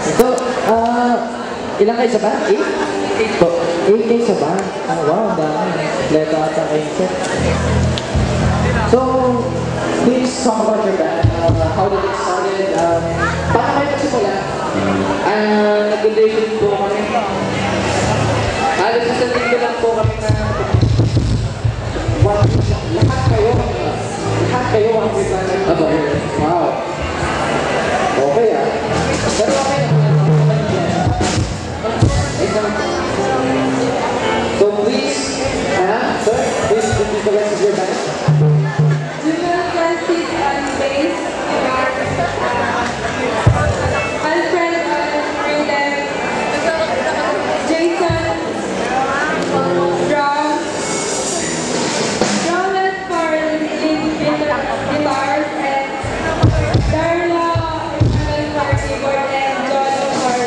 So, ilang kayo sa band? 8? 8 po. 8 kayo sa band. Oh, wow, ang dami. Leto ata kayo set. So, please talk about your band. How did it started? Paano kayo nagsimula? Nag-audition po kami. Halos sa linggo lang po kami na lahat kayo ang band. Wow. Okay ah. Pero okay na. So please, sir, please introduce the rest of your band. Bass, Alfred rhythm, Jason drums, Roland for lead guitars, and Darla for keyboard, and Jojo for.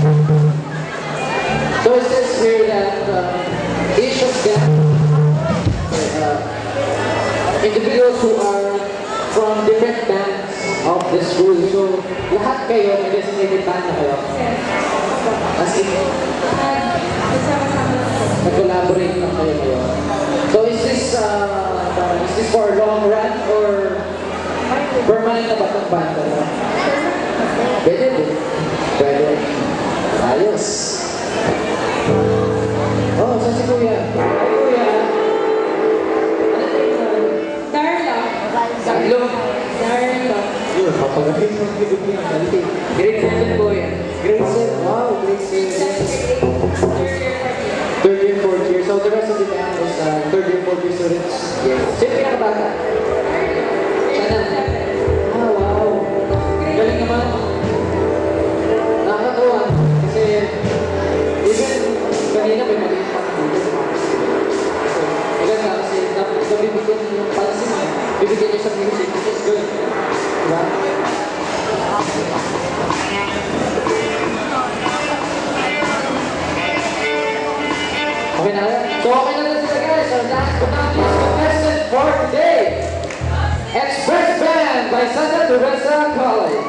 So it says here that each of them individuals who are from different bands of the school. So, lahat kayo, may designated band na kayo? As in, nag-collaborate lang kayo ngayon. So, is this for long run or permanent na ba itong band na? Pwede din. Pwede. Ayos. Oh, saan si Kuya? Hi, Kuya. Darla. Yun, papagaling mo yung niya. Grade 7 po yan. Grade 7. Wow, grade 7. Third year, fourth year. So the rest of the band is third year, fourth year students. Yes. Sino pinakabata? Sana. Ah, wow. Galing naman. Nakakatuwa. Kasi even kanina may maliit pa dito. Maganda kasi nabibigyan yung pansin niya. Bibigyan niyo sa music, which is good. Diba? Okay na lang? So okay na lang sila guys. Our last but not least contestant for today. Express Band by Santa Teresa College.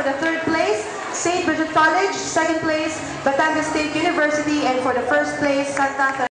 the third place, St. Bridget College. Second place, Batangas State University. And for the first place, Santa